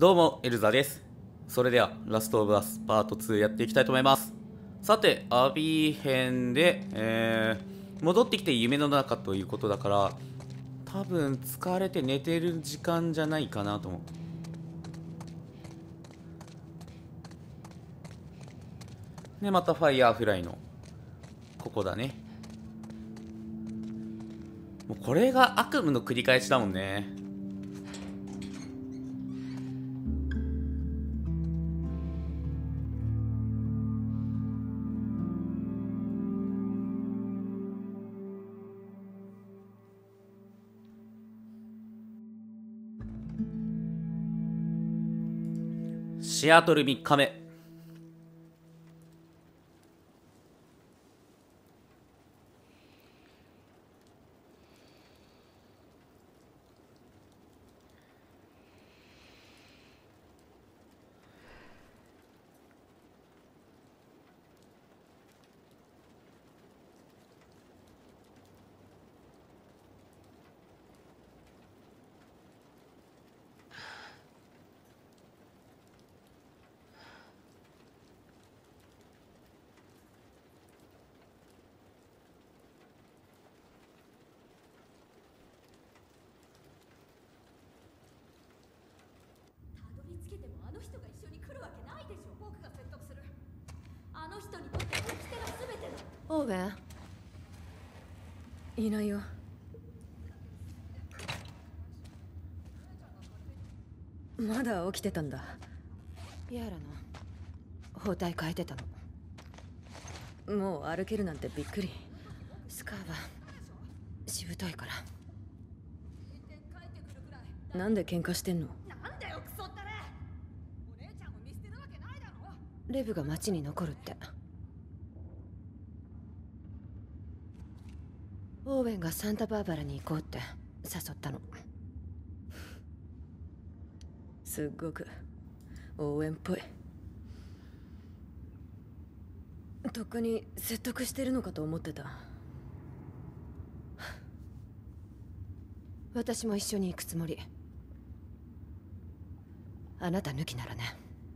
どうも、エルザです。それでは、ラストオブアスパート2やっていきたいと思います。さて、アビー編で、戻ってきて夢の中ということだから、多分疲れて寝てる時間じゃないかなと思う。で、またファイヤーフライの、ここだね。もうこれが悪夢の繰り返しだもんね。シアトル3日目。 オーウェンいないよ。まだ起きてたんだ。 ヤーラの包帯変えてたの。 もう歩けるなんてびっくり。 スカーはしぶといから。 なんで喧嘩してんの？ なんだよクソったれ。お姉ちゃんを見捨てるわけないだろ。 レブが町に残るって。オーウェンがサンタバーバラに行こうって誘ったの。 すっごく応援っぽい。とっくに説得してるのかと思ってた。 私も一緒に行くつもり。あなた抜きならね。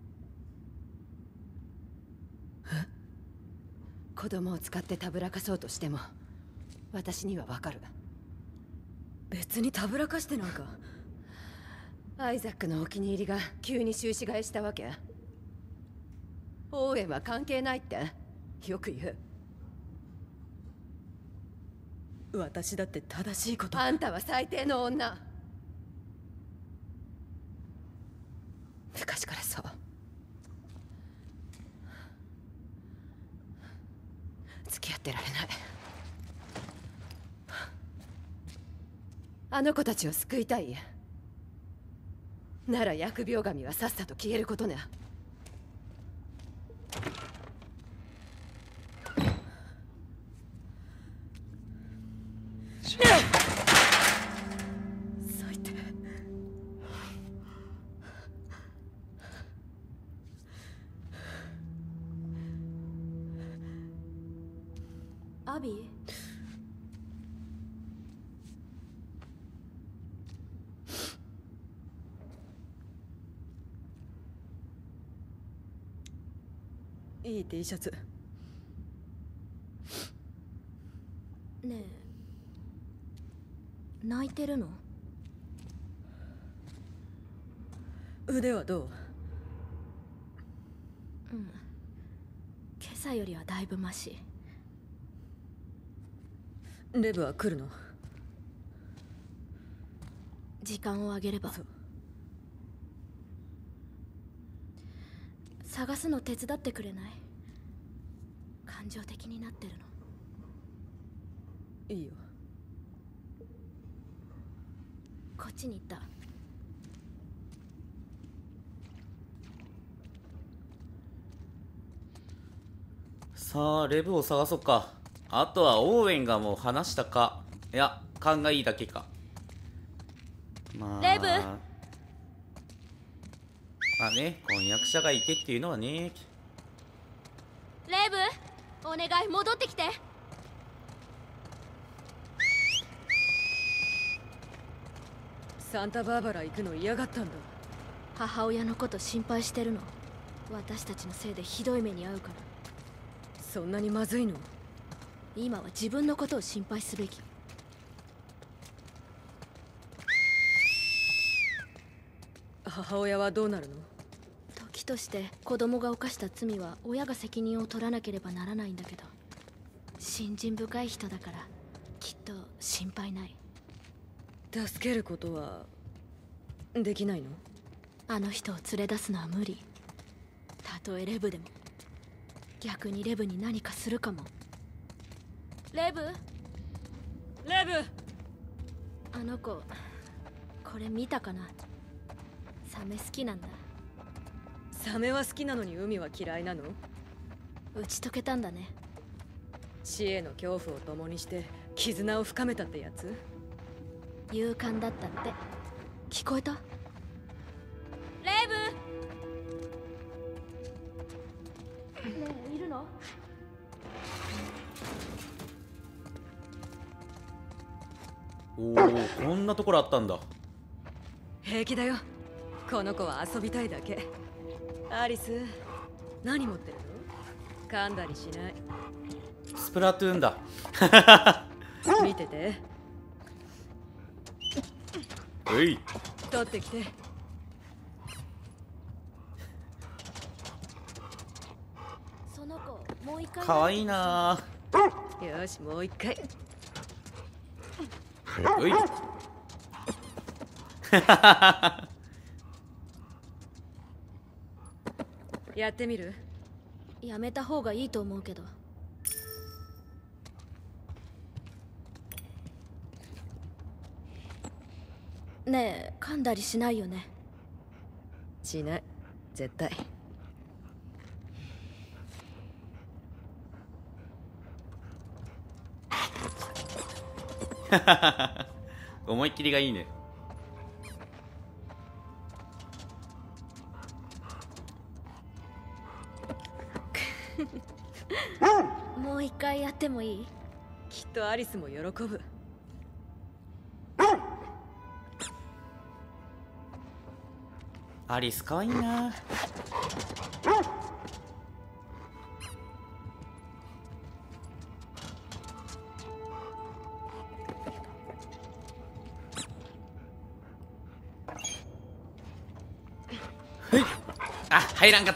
子供を使ってたぶらかそうとしても私にはわかる。 別にたぶらかしてなんか。 アイザックのお気に入りが急に収支買いしたわけ。オーウェンは関係ないってよく言う。 私だって正しいこと。 あんたは最低の女。昔からそう。付き合ってられない。あの子たちを救いたいなら疫病神はさっさと消えることね。 最低。 アビー。 いい T シャツ。 ねえ、泣いてるの？ 腕はどう？ うん、今朝よりはだいぶマシ。 レブは来るの？ 時間をあげれば。 そう。 探すの手伝ってくれない？感情的になってるの。 いいよ。 こっちに行った。 さあ、レブを探そっか。あとはオーウェンがもう話したか。いや、勘がいいだけか。まあ。 レブ。 まあね、婚約者がいてっていうのはね。 レブ、お願い戻ってきて。 サンタバーバラ行くの嫌がったんだ。 母親のこと心配してるの。私たちのせいでひどい目に遭うから。 そんなにまずいの？ 今は自分のことを心配すべき。 母親はどうなるの？ 時として子供が犯した罪は親が責任を取らなければならないんだけど、信心深い人だからきっと心配ない。 助けることはできないの？ あの人を連れ出すのは無理。たとえレブでも。逆にレブに何かするかも。レブ？ レブ！ あの子、これ見たかな？サメ好きなんだ。 サメは好きなのに海は嫌いなの？ 打ち解けたんだね。 死への恐怖を共にして絆を深めたってやつ？ 勇敢だったって。聞こえた？レブ！ねえ、いるの？ おお、こんなところあったんだ。 平気だよ。この子は遊びたいだけ。アリス、何持ってるの？噛んだりしない。 スプラトゥーンだ。 見てて。 うい。 取ってきて。 その子、もう一回。 かわいいなよし、もう一回。 うい。 やってみる？ やめた方がいいと思うけど。ねえ、噛んだりしないよね？ しない。絶対。 思いっきりがいいね。 もう一回やってもいい？ きっとアリスも喜ぶ。 アリスかわいいな。ふい。あ、入らんかった。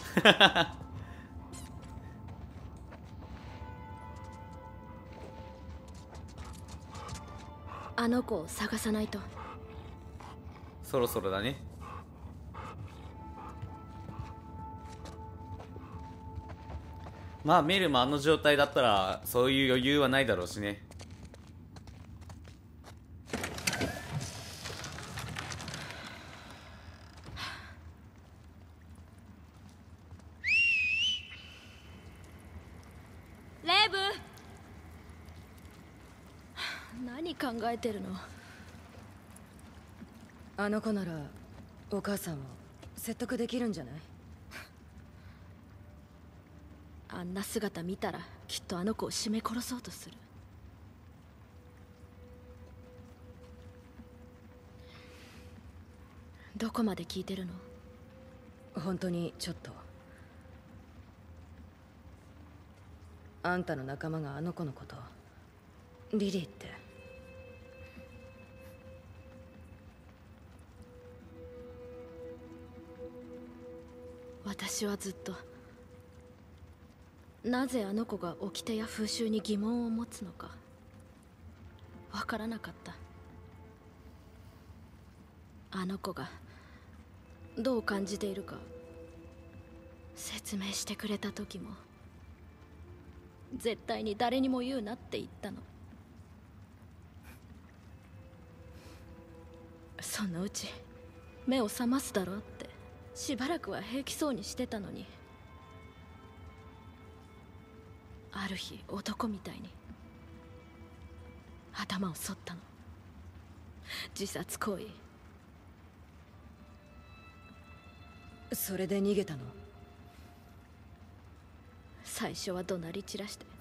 あの子を探さないと。 そろそろだね。まあメルもあの状態だったらそういう余裕はないだろうしね。 レブ！何考えてるの？ あの子ならお母さんを説得できるんじゃない？ あんな姿見たらきっとあの子を絞め殺そうとする。どこまで聞いてるの？ 本当にちょっと。あんたの仲間があの子のことリリーって。 私はずっとなぜあの子が掟や風習に疑問を持つのかわからなかった。あの子がどう感じているか説明してくれた時も絶対に誰にも言うなって言ったの。そのうち目を覚ますだろうってしばらくは平気そうにしてたのに、ある日男みたいに頭を剃ったの。自殺行為。 それで逃げたの？ 最初は怒鳴り散らして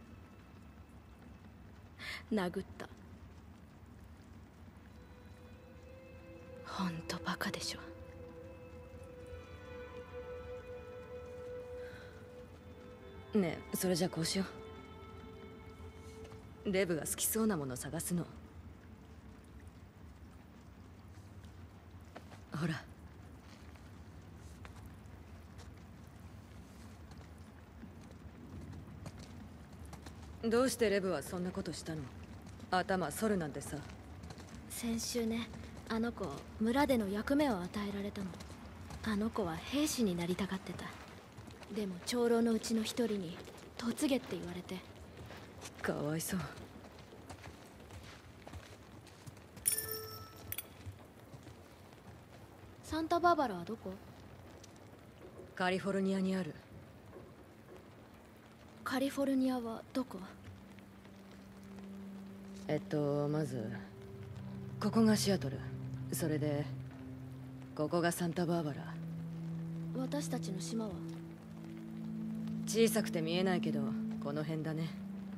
殴った。ほんとバカでしょ。 ねえ、それじゃこうしよう。レブが好きそうなもの探すの。ほら。どうしてレブはそんなことしたの？頭反るなんてさ。 先週ね、あの子村での役目を与えられたの。あの子は兵士になりたがってた。でも長老のうちの一人に嫁げって言われて。 かわいそう。 サンタバーバラはどこ？ カリフォルニアにある。 カリフォルニアはどこ？ まずここがシアトル。それでここがサンタバーバラ。 私たちの島は？ 小さくて見えないけどこの辺だね。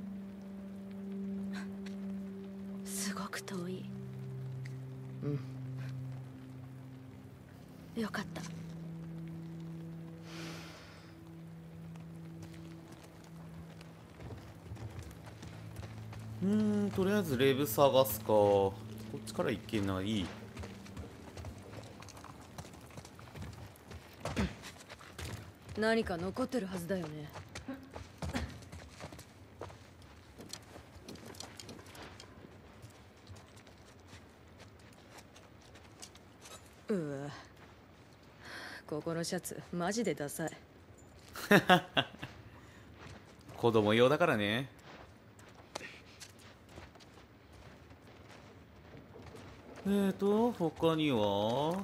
すごく遠い。 うん。 よかった。 とりあえずレブ探すか。こっちから行けない。 何か残ってるはずだよね。うわ、ここのシャツマジでダサい。 子供用だからね。他には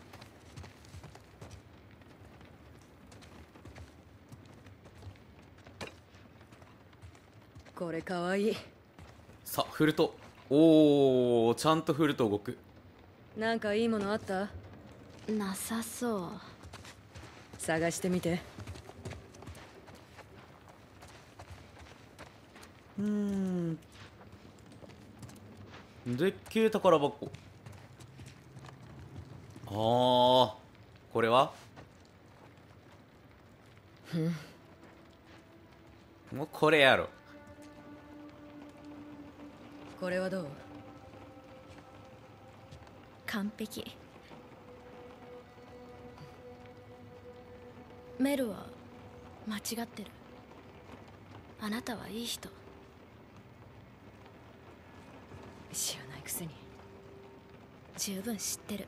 これかわいい。 さあ、フルト。おー、ちゃんとフルト動く。 なんかいいものあった？ なさそう。 探してみて。 でっけえ宝箱。これはもうこれやろ。 これはどう？ 完璧。メルは間違ってる。あなたはいい人。 知らないくせに。 十分知ってる。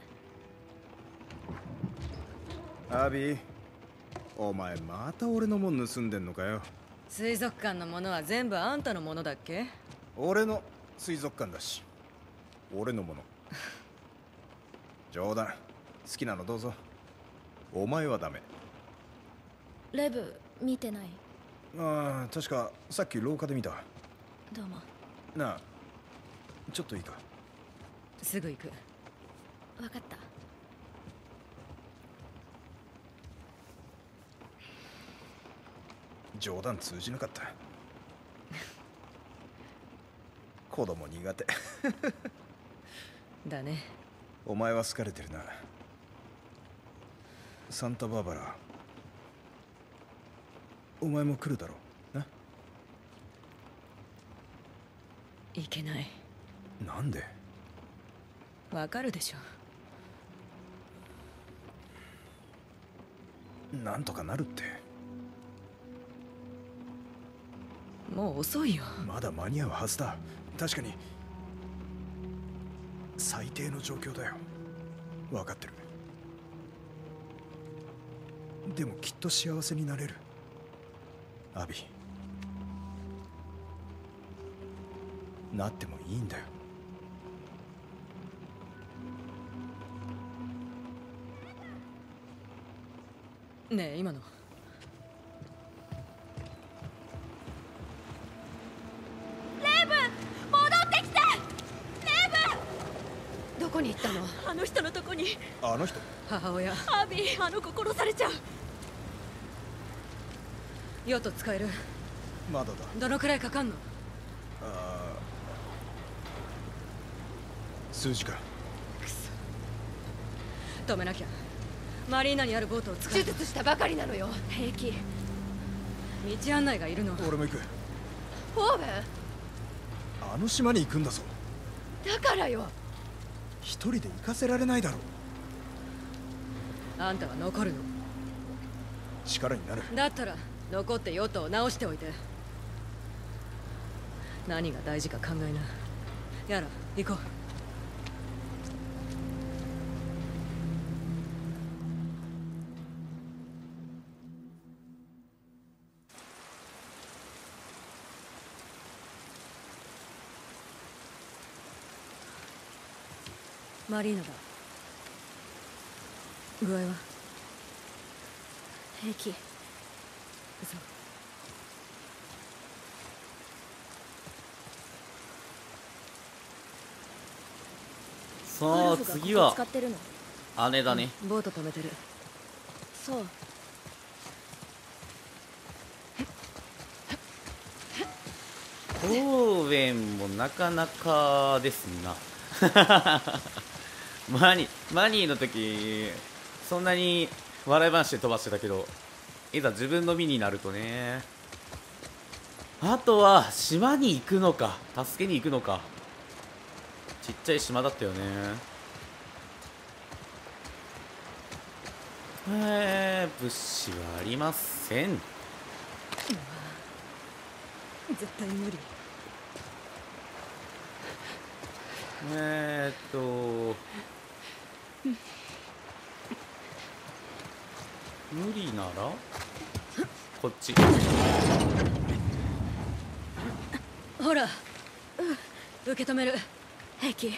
アビー、お前また俺のもん盗んでんのかよ。 水族館のものは全部あんたのものだっけ？ 俺の水族館だし、俺のもの。冗談。好きなのどうぞ。お前はダメ。 レブ見てない？ ああ、確かさっき廊下で見た。 どうも。 なあ、ちょっといいか？ すぐ行く。 分かった。 冗談通じなかった。子供苦手。 だね。 お前は好かれてるな。サンタバーバラ、お前も来るだろうな。 いけない。 なんで？ わかるでしょ。 なんとかなるって。 もう遅いよ。 まだ間に合うはずだ。確かに最低の状況だよ。分かってる。でもきっと幸せになれる。アビー、なってもいいんだよ。 ねえ、今のどこに行ったの？ あの人のとこに。 あの人？ 母親。 アビー、あの子殺されちゃう。 ヨット使える？ まだだ。 どのくらいかかんの？ 数時間。 止めなきゃ。マリーナにあるボートを使う。 手術したばかりなのよ。 平気。 道案内がいるの。 俺も行く。 オーウェン、 あの島に行くんだぞ。 だからよ。 一人で行かせられないだろう。 あんたは残るの。 力になる。 だったら残ってヨットを直しておいて。何が大事か考えな。やら行こう。マリーナだ。具合は？ 平気。 さあ次はウルフがここ使ってるの？ 姉だね。 ボート止めてる。 そう。 オーウェンもなかなかですな。マニーの時そんなに笑い話で飛ばしてたけど、いざ自分の身になるとね。あとは島に行くのか助けに行くのか。ちっちゃい島だったよね。物資はありません。 絶対無理。 無理ならこっち。 ほら、受け止める。 平気。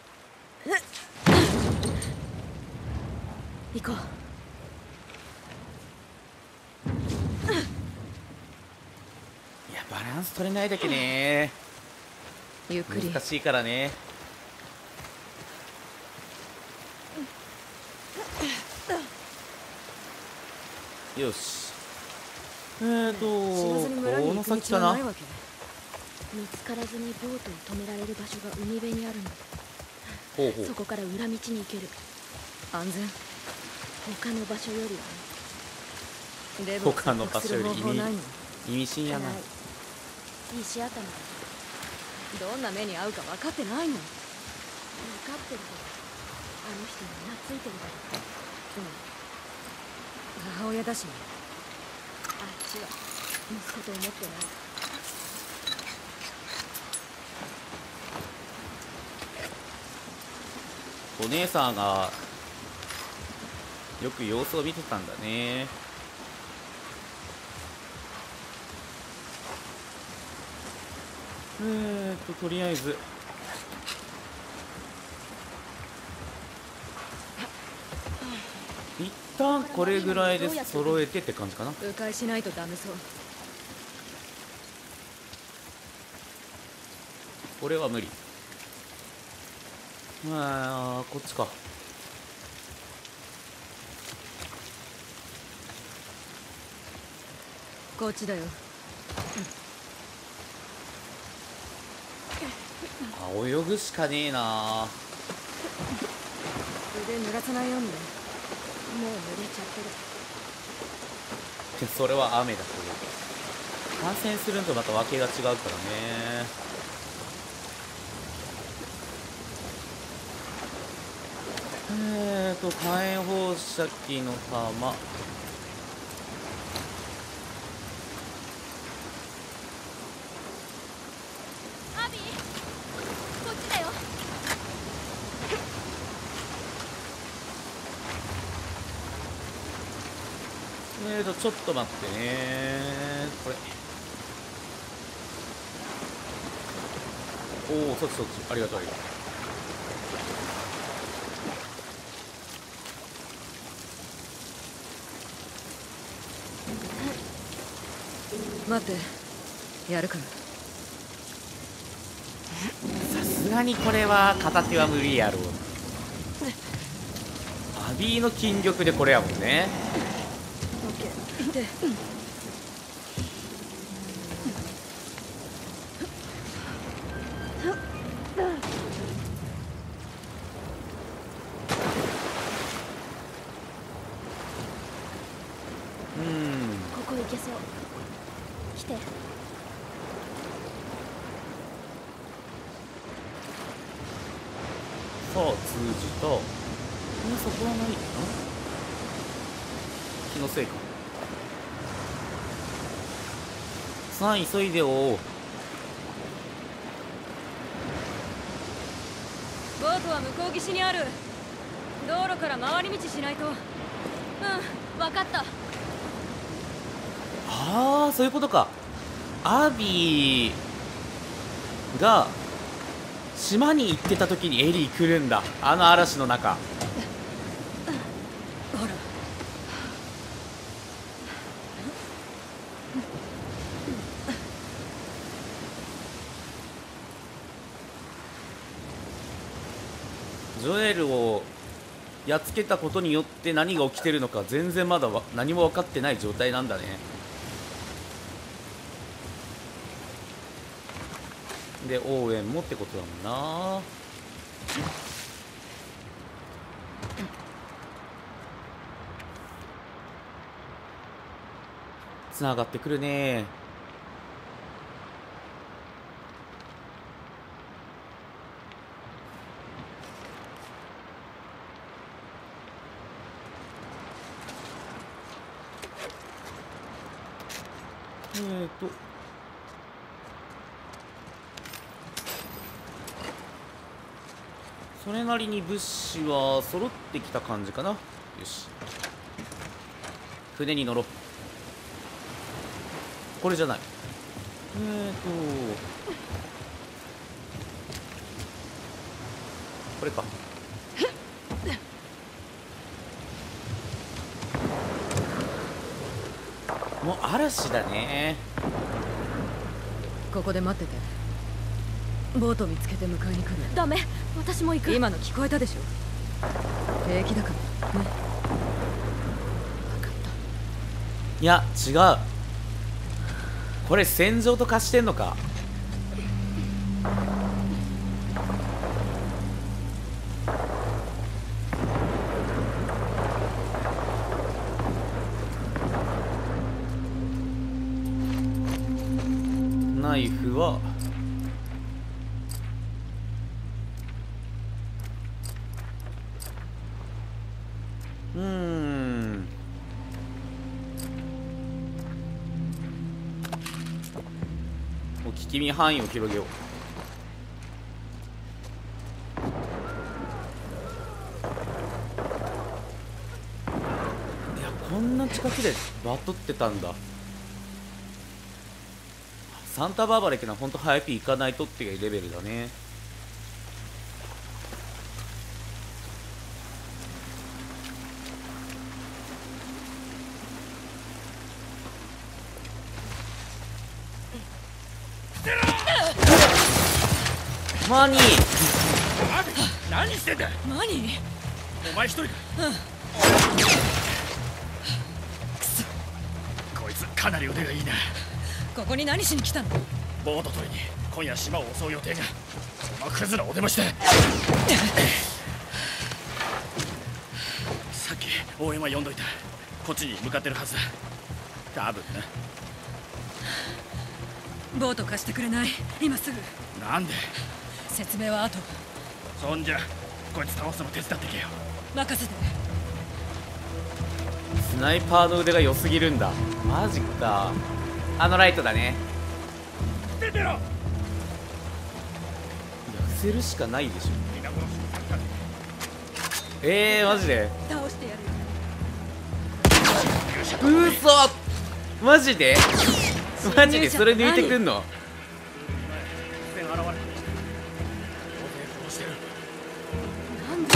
行こう。 いやバランス取れないだけね。 ゆっくり。 難しいからね。よし。 死なずに村にこの行く先かな。 道はないわけ。 見つからずにボートを止められる場所が海辺にあるの。 ほうほう。 そこから裏道に行ける。 安全。 他の場所よりはね。 デブを他の場所より説得する方法ないの？ 意味深やな。 ない。石頭だ。 どんな目に遭うか分かってないの？ 分かってるけど、あの人に懐いてるだろ。 母親だしね。 あっちは息子と思ってない。 お姉さんがよく様子を見てたんだね。とりあえず一旦これぐらいで揃えてって感じかな。 迂回しないとダメそう。 これは無理。こっちか。 こっちだよ。 泳ぐしかねえな。 腕濡らさないようにね。 もう濡れちゃってる。 それは雨だけど、感染するのとまた訳が違うからね。火炎放射器の弾。 アビー、こっちだよ。 ちょっと待ってね。これ。おお、そっち。ありがとう。 待って、やるから。 さすがにこれは片手は無理やろう。アビーの筋力でこれやもんね。 オッケー、行って。 ここ行けそう。 して。 さあ通じた。そこはないかな。気のせいか。さあ急いでおう。 ボートは向こう岸にある。道路から回り道しないと。 うん、分かった。 ああ、そういうことか。アビーが島に行ってた時にエリー来るんだ。あの嵐の中。 ほら、 ジョエルをやっつけたことによって何が起きてるのか全然まだ何も分かってない状態なんだね。で応援もってことだもんな。つながってくるね。それなりに物資は揃ってきた感じかな。よし、船に乗ろう。これじゃない。これか。もう嵐だね。 ここで待ってて。ボート見つけて迎えに来る。 ダメ、私も行く。 今の聞こえたでしょ。平気だからね。分かった。 いや違う、これ戦場と化してんのか。ナイフはもう聞き見範囲を広げよう。いやこんな近くでバトってたんだ。サンタバーバラ行くのはほんと早く行かないとっていうレベルだね。マニー、 何してんだ。 何？ お前一人か。こいつかなり腕がいいな。 ここに何しに来たの？ ボート取りに今夜島を襲う予定が。そのクズのお出ましだ。さっき大山呼んどいた。こっちに向かってるはずだ。多分な。 ボート貸してくれない？今すぐ。 なんで？ 説明は後。 そんじゃこいつ倒すの手伝ってけよ。 任せて。 スナイパーの腕が良すぎるんだ。マジか。あのライトだね。 出てろ。 いや伏せるしかないでしょ。 皆殺しにされた。 マジで倒してやる。 うそ、マジでマジでそれ抜いてくんの？ 突然現れた。大勢殺してる。 なんで？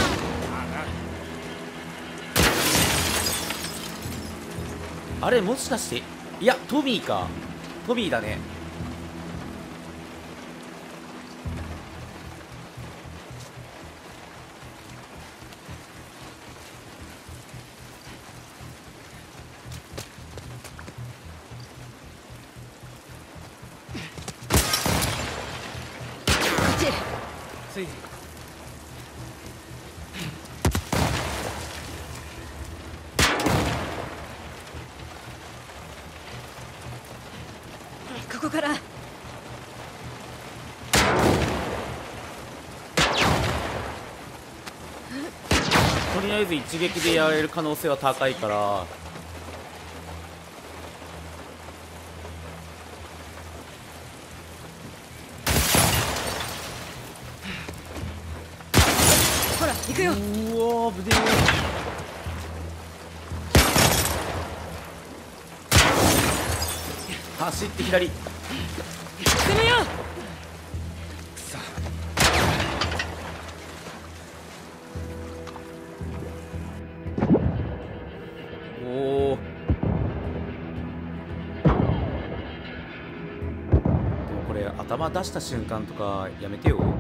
あれもしかして、いやトミーか。トミーだね。 ついとりあえず一撃でやれる可能性は高いから。 ほら行くよ。 うわー、危ねえ。走って左。 攻めよう。 おお。でもこれ頭出した瞬間とかやめてよ。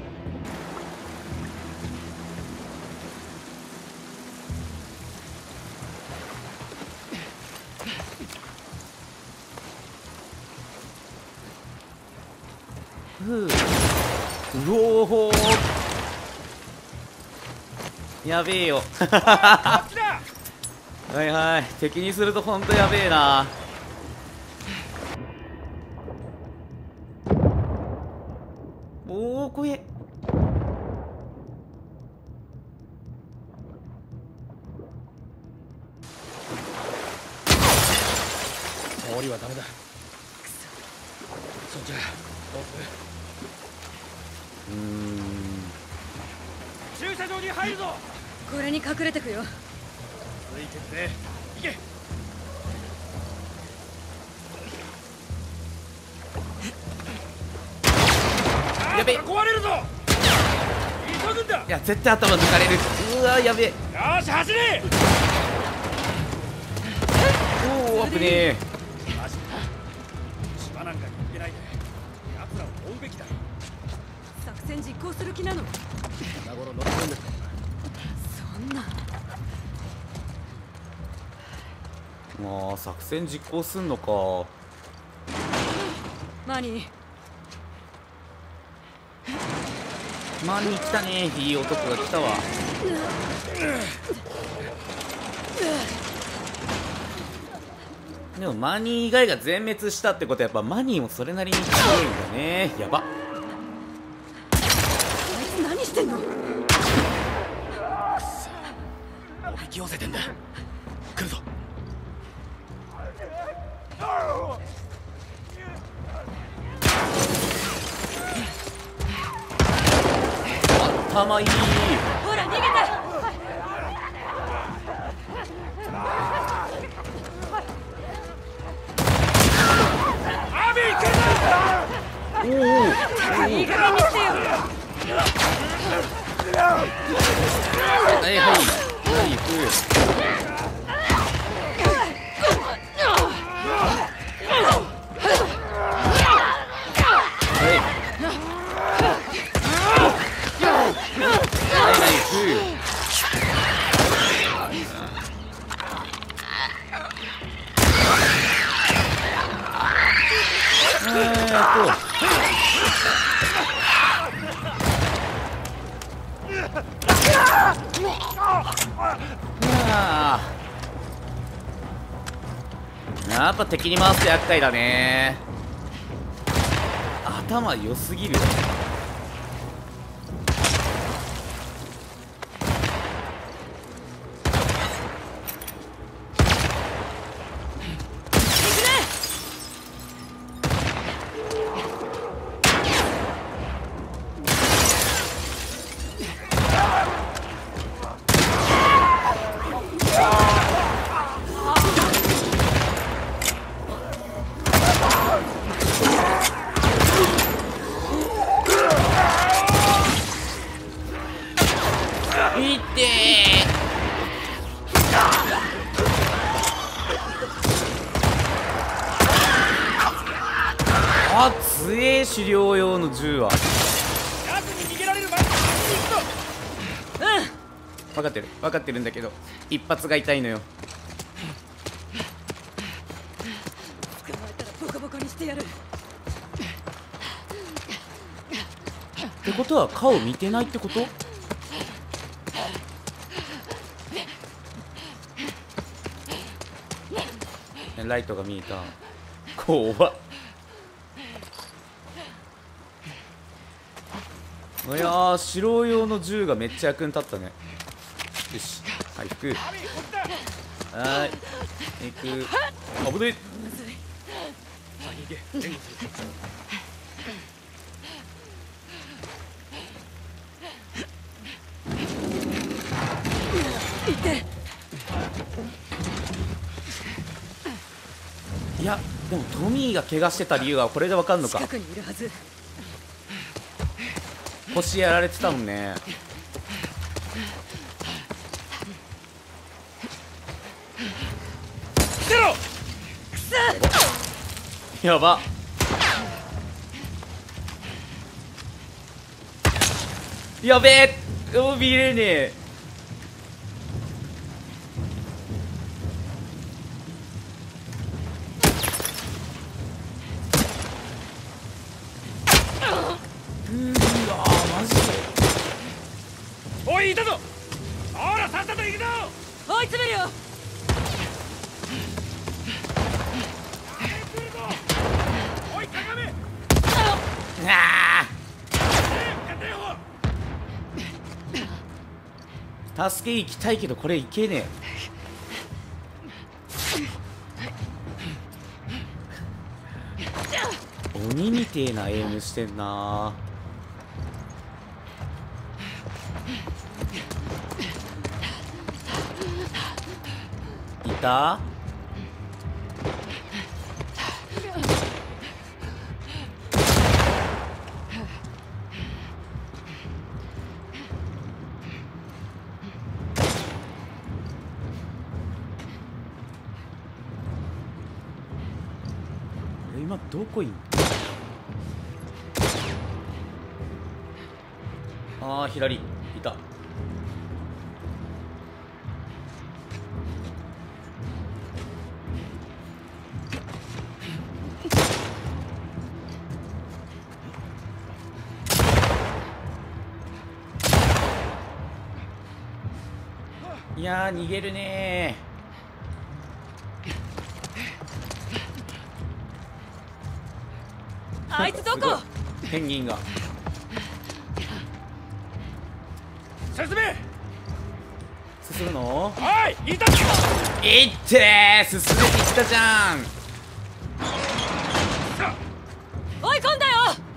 ふう。うおー、やべえよ。はいはい、敵にするとほんとやべえな。おお、怖え。 氷はダメだ。そんじゃどうする？駐車場に入るぞ。 これに隠れてくよ。 ついてくれ。行け。 やべえ。 壊れるぞ。急ぐんだ。 いや、絶対頭抜かれる。うわー、やべえ。 よーし、走れ。 おお、危ねえ。 マジか。島なんかに行けないで奴らを追うべきだ。 作戦実行する気なの？ 今頃乗り込んでる。 そんな。 まあ作戦実行すんのか。 マニー、 マニー来たね。いい男が来たわ。でもマニー以外が全滅したってことはやっぱマニーもそれなりに強いんだね。やば。 あいつ何してんの？ おびき寄せてんだ。来るぞ。 頭いい。 ほら逃げて。 アビー来るぞ。 おお、 いい加減にしてよ。 はいはいはい、ふう。やっぱ敵に回すと厄介だね。頭良すぎる。あ、強え。狩猟用の銃は。 奴に逃げられる前に行くぞ。 分かってる分かってるんだけど一発が痛いのよ。 捕まえたらボコボコにしてやる。 ってことは顔見てないってこと？ライトが見えた。怖っ。いやー、狩猟用の銃がめっちゃ役に立ったね。 よし回復。はーい行く。あぶねいやでもトミーが怪我してた理由はこれでわかんのか。 近くにいるはず。 腰やられてたもんね。やば。やべえ。見れねえ。うわマジで。 おいいたぞ。ほらさっさと行くぞ。 追い詰めるよ。 おいかがめ。 ああ助け行きたいけどこれいけねえ。鬼みてえなエイムしてんな。いた。今どこいんの。ああ左いた。いやー逃げるねあいつどこ。 ペンギンが進め。 進むの。 おいいたぞ。 いってー進めてきたじゃん。 追い込んだよ。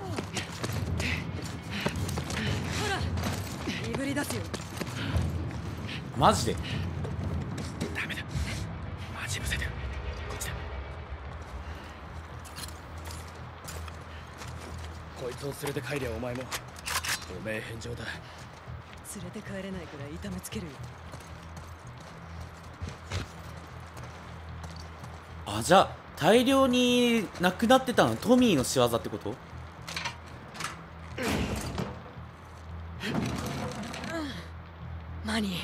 ほらいぶり出すよ。 マジで。 ダメだ。待ち伏せてる。こっちだ。こいつを連れて帰りゃお前もおめえ返上だ。 連れて帰れないくらい痛めつけるよ。 あじゃあ大量になくなってたのトミーの仕業ってこと。 マニー。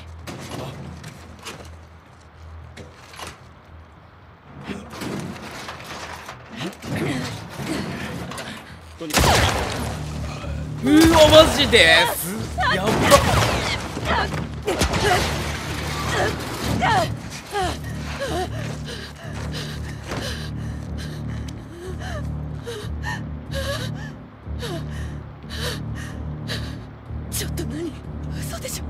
うわマジですやばっ。 ちょっと何。嘘でしょ。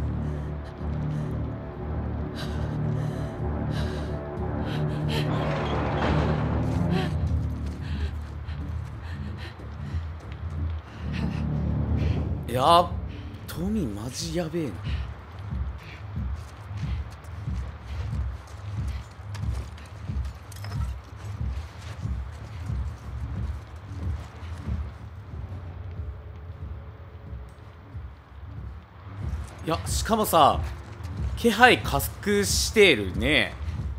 いやトミーマジやべえな。いやしかもさ気配隠してるね。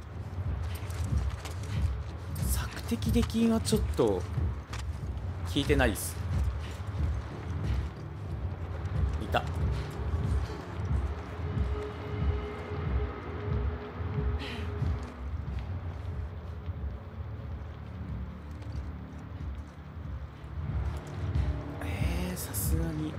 索敵できんはちょっと聞いてないっす。いた。さすがに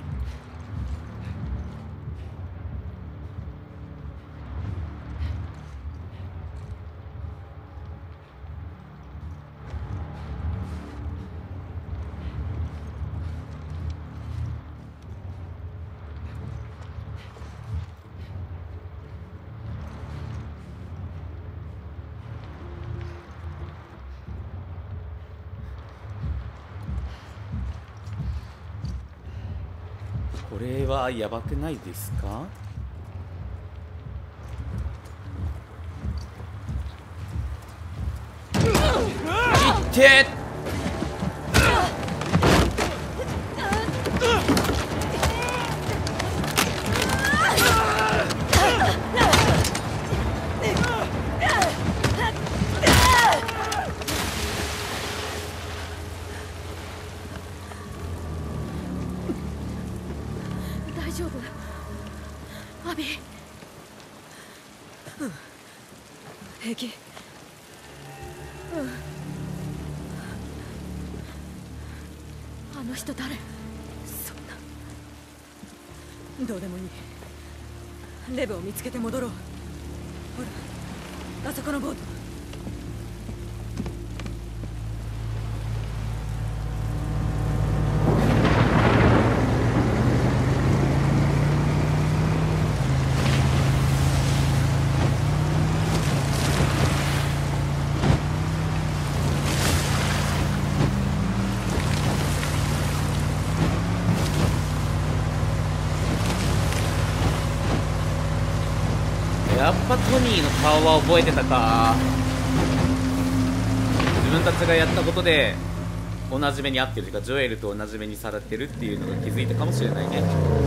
これはやばくないですか？いって大丈夫？アビー。 平気。 あの人誰？ そんなどうでもいい。レブを見つけて戻ろう。ほら、あそこのボート。 やっぱトニーの顔は覚えてたか。自分たちがやったことで同じ目に遭ってるというか、ジョエルと同じ目にされてるっていうのが気づいたかもしれないね。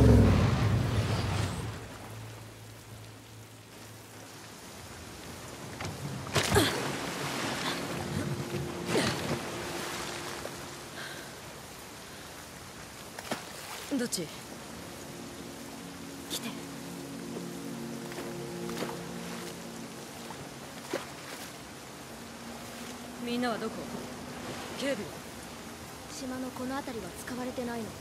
どっち？ 来て。 みんなはどこ？警備は？ 島のこの辺りは使われてないの。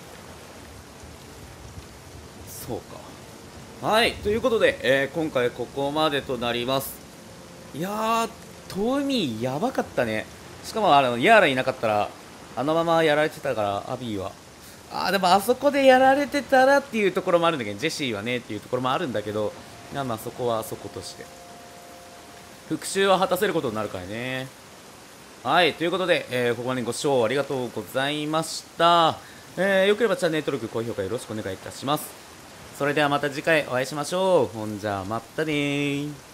そうか。はい、ということで、今回ここまでとなります。いやー、トミーやばかったね。しかもヤーラいなかったらあのままやられてたから、アビーは。でもあそこでやられてたらっていうところもあるんだけど、ジェシーはねっていうところもあるんだけど、まあそこはそことして復讐は果たせることになるからね。はい、ということで、ここまでご視聴ありがとうございました。よければチャンネル登録、高評価よろしくお願いいたします。それではまた次回お会いしましょう。ほんじゃまったねー。